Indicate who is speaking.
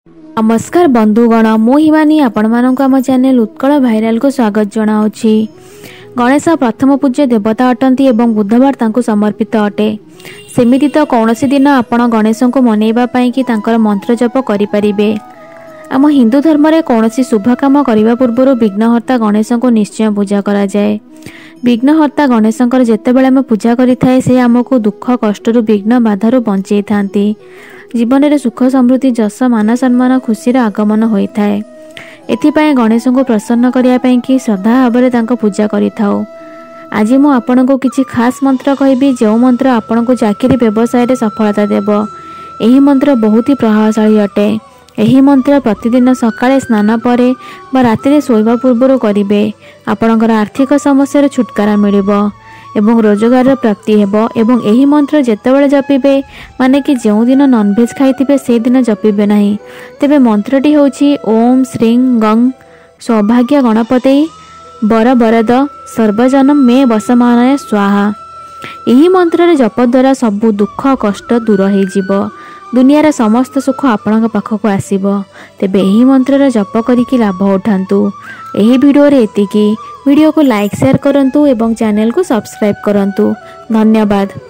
Speaker 1: नमस्कार बंधुगण मु हिमानी आपण मानक आम चैनल उत्कल भाइराल को स्वागत जनाऊँगी। गणेश प्रथम पूज्य देवता अटंती एवं बुधवार तांको समर्पित अटे। सेमिति तो कौनसी दिन आपण गणेश को मनैबा पई कि तांकर मंत्र जप करिपारिबे। आम हिंदू धर्म रे कौनसी शुभ काम करने पूर्व विघ्नहर्ता गणेश को निश्चय पूजा करा जाए। विघ्नहर्ता गणेशंकर जेतेबेले आम पूजा करिथाए से आमको दुख कष्ट विघ्न बाधारू बंचई थांती। जीवन में सुख समृद्धि जश मान सम्मान खुशीर आगमन होता है। एथिपाई गणेश को प्रसन्न करने कि श्रद्धा भाव में पूजा करिथाउ। आज मु आपण को किछि खास मंत्र कहबी जो मंत्र आपण को चाकरी व्यवसाय रे सफलता देव। एही मंत्र बहुत ही प्रभावशाली अटे। एही मंत्र प्रतिदिन सकाळे स्नान परे बा राति शोइबा पूर्व करिवे। आपणकर आर्थिक समस्या छुटकारा मिलिबो एवं रोजगार प्राप्ति हेबो। एवं एही मंत्र जेतेबेले जपिबे माने कि जो दिन नॉनवेज खाइथिबे से दिन जपिबे नाही। तेबे मंत्रटी होछि ओम श्रीं गं सौभाग्य गणपते वर वरद सर्वजनम मे वसमानय स्वाहा। एही मंत्र जप द्वारा सबु दुख कष्ट दूर हो जिवो। दुनियार समस्त सुख आपण पाखक आसीबो। तेबे एही मंत्र जप करिकि लाभ उठांतु। एही वीडियो रे एतिकी। वीडियो को लाइक शेयर करंतु एवं चैनल को सब्सक्राइब करंतु। धन्यवाद।